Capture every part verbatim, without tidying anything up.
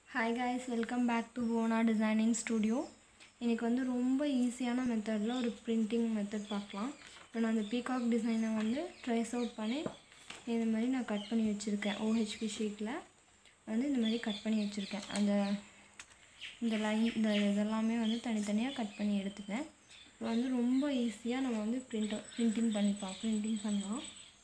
Hi guys, welcome back to Bona Designing Studio. இன்னைக்கு வந்து ரொம்ப ஈஸியான மெத்தட்ல ஒரு printing மெத்தட் பார்க்கலாம். நான் அந்த peacock டிசைனை வந்து ட்ரேஸ் அவுட் பண்ணி இந்த மாதிரி நான் கட் பண்ணி வச்சிருக்கேன். O H P ஷீட்ல வந்து இந்த மாதிரி கட் பண்ணி வச்சிருக்கேன். அந்த இந்த லைன் இந்த இதெல்லாம் வந்து தனித்தனியா கட் பண்ணி எடுத்துட்டேன். இப்போ வந்து ரொம்ப ஈஸியா நம்ம வந்து print printing பண்ணிப்போம். printing பண்ணலாம்.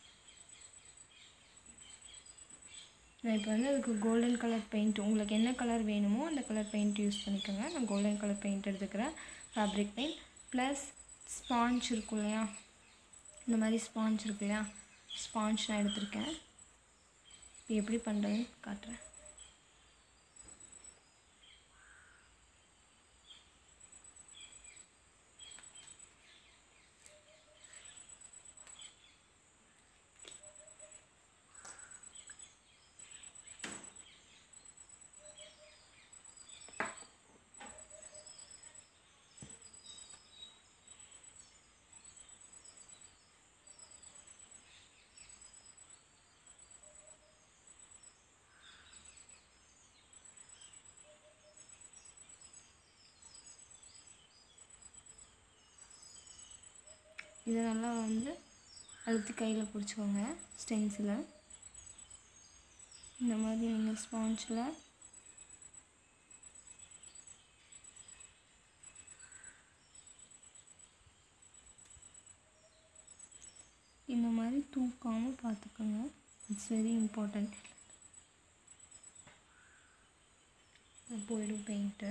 நான் இப்போ வந்து அதுக்கு கோல்டன் கலர் பெயிண்ட் உங்களுக்கு என்ன கலர் வேணுமோ அந்த கலர் பெயிண்ட் யூஸ் பண்ணிக்கோங்க. நான் கோல்டன் கலர் பெயிண்ட் எடுத்துக்கிறேன். ஃபேப்ரிக் பெயிண்ட் ப்ளஸ் ஸ்பாஞ்ச் இருக்கும் இல்லையா, இந்த மாதிரி ஸ்பாஞ்ச் இருக்கு இல்லையா, ஸ்பாஞ்ச் நான் எடுத்திருக்கேன். இப்போ எப்படி பண்ணுறதுன்னு காட்டுறேன். இதை நல்லா வந்து அழுத்தி கையில் பிடிச்சிக்கோங்க. ஸ்டென்சிலை இந்த மாதிரி நீங்கள் ஸ்பாஞ்சில் இந்த மாதிரி தூக்காமல் பார்த்துக்கோங்க. It's very important. போயிடும் பெயிண்ட்டு.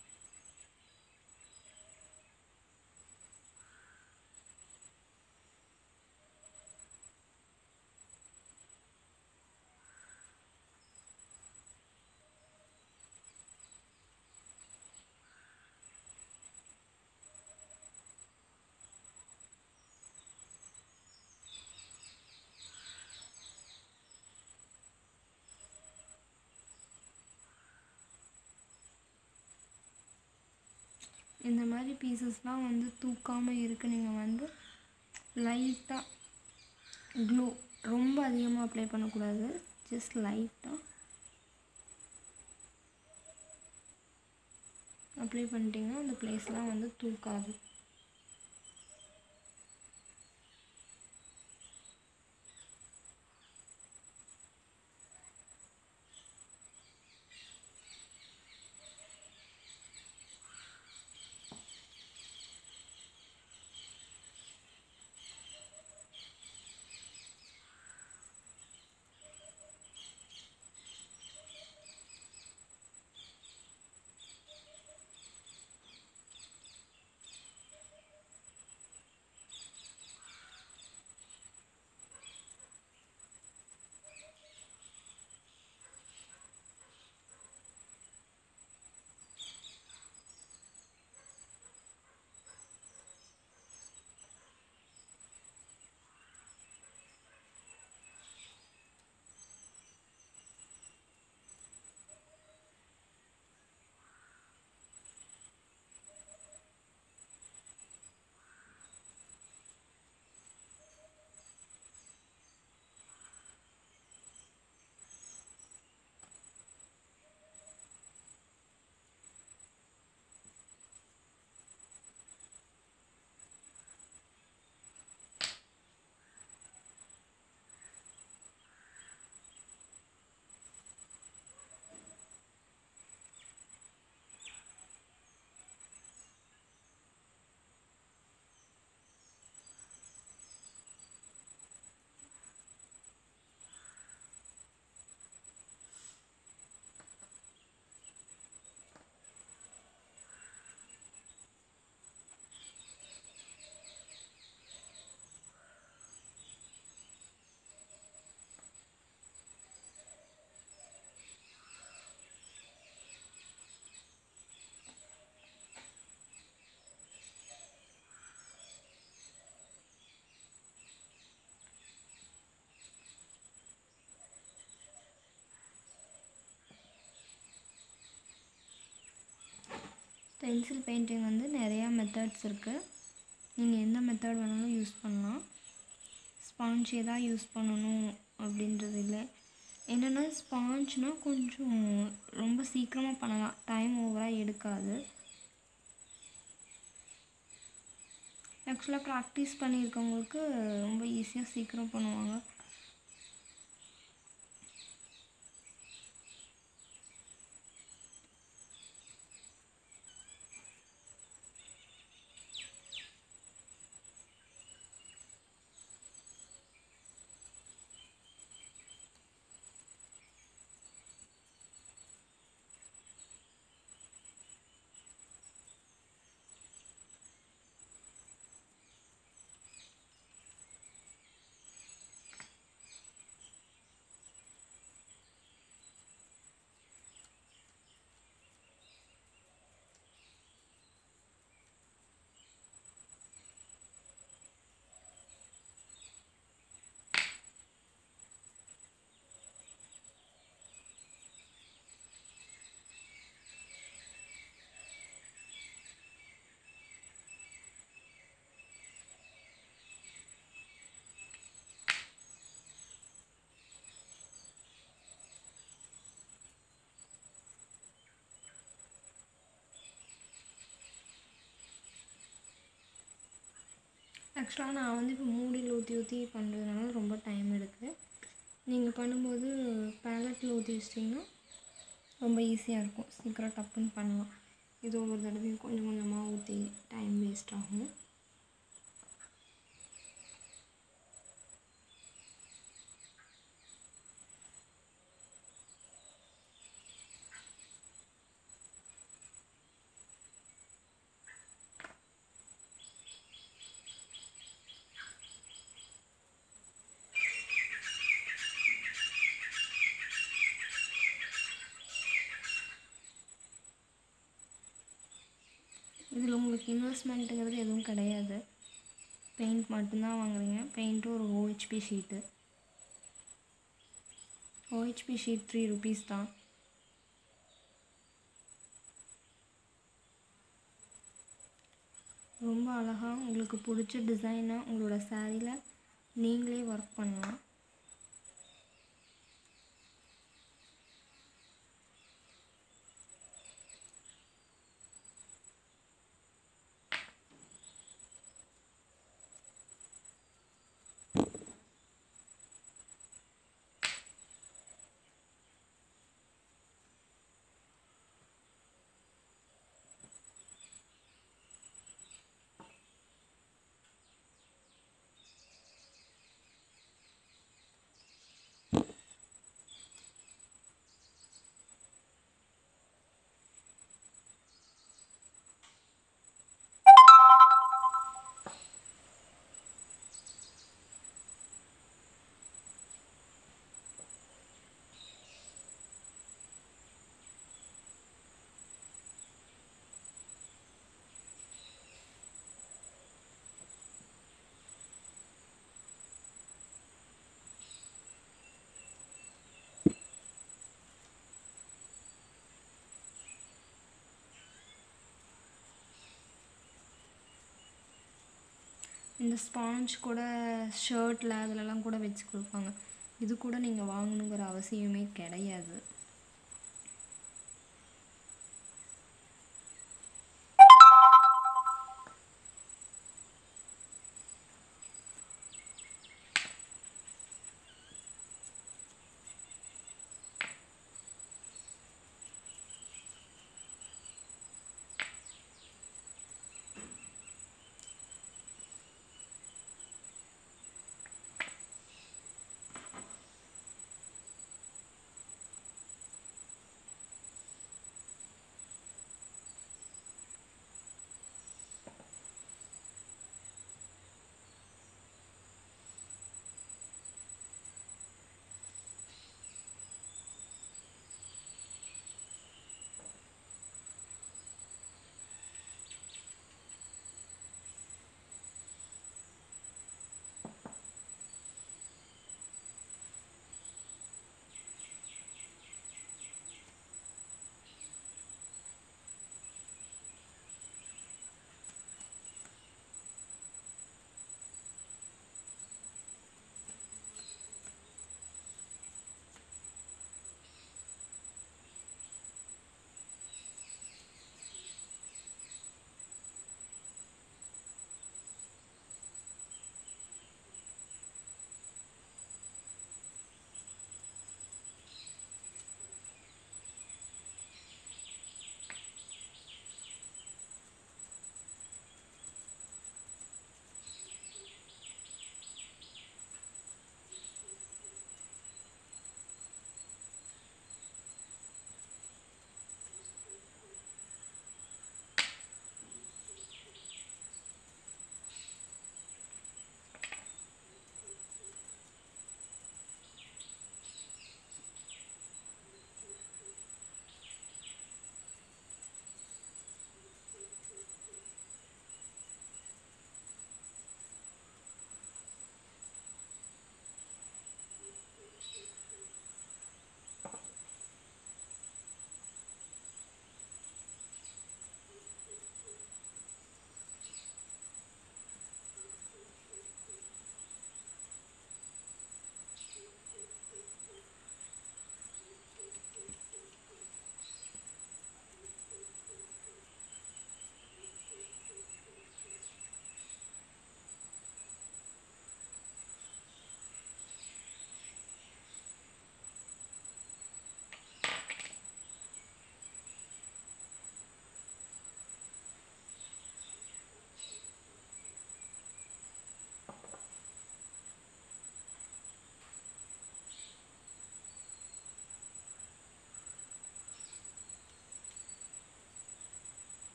இந்த மாதிரி பீசஸ்லாம் வந்து தூக்காமல் இருக்கு. நீங்கள் வந்து லைட்டாக க்ளூ ரொம்ப அதிகமாக அப்ளை பண்ணக்கூடாது. ஜஸ்ட் லைட்டாக அப்ளை பண்ணிட்டீங்கன்னா அந்த பிளேஸ்லாம் வந்து தூக்காது. பென்சில் பெயிண்டிங் வந்து நிறையா மெத்தட்ஸ் இருக்குது. நீங்கள் எந்த மெத்தட் வேணாலும் யூஸ் பண்ணலாம். ஸ்பாஞ்சே தான் யூஸ் பண்ணணும் அப்படின்றது இல்லை. என்னென்னா ஸ்பாஞ்ச்னால் கொஞ்சம் ரொம்ப சீக்கிரமாக பண்ணலாம், டைம் ஓவராக எடுக்காது. ஆக்சுவலாக ப்ராக்டிஸ் பண்ணியிருக்கவங்களுக்கு ரொம்ப ஈஸியாக சீக்கிரம் பண்ணுவாங்க. ஆக்சுவலாக நான் வந்து இப்போ மூடியில் ஊற்றி ஊற்றி பண்ணுறதுனால ரொம்ப டைம் எடுக்குது. நீங்கள் பண்ணும்போது பேலட்டில் ஊற்றி வச்சிட்டிங்கன்னா ரொம்ப ஈஸியாக இருக்கும், சீக்கிரம் டப்புன்னு பண்ணலாம். இது ஒவ்வொரு தடவையும் கொஞ்சம் கொஞ்சமாக ஊற்றி டைம் வேஸ்ட் ஆகும். இதில் உங்களுக்கு இன்வெஸ்ட்மெண்ட்டுங்கிறது எதுவும் கிடையாது, பெயிண்ட் மட்டும்தான் வாங்குறீங்க. பெயிண்ட்டும் ஒரு OHP sheet, OHP sheet three rupees தான். ரொம்ப அழகாக உங்களுக்கு பிடிச்ச டிசைனை உங்களோட சாரியில் நீங்களே ஒர்க் பண்ணலாம். இந்த ஸ்பாஞ்ச் கூட ஷர்ட்டில் அதிலலாம் கூட வச்சு கொடுப்பாங்க, இது கூட நீங்கள் வாங்கணுங்கிற அவசியமே கிடையாது.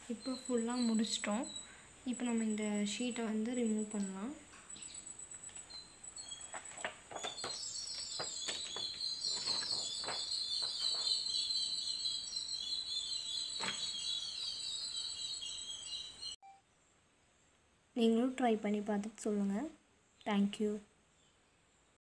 இப்போ ஃபுல்லாக முடிச்சிட்டோம். இப்போ நம்ம இந்த ஷீட்டை வந்து ரிமூவ் பண்ணலாம். நீங்களும் ட்ரை பண்ணி பார்த்துட்டு சொல்லுங்கள். தேங்க்யூ.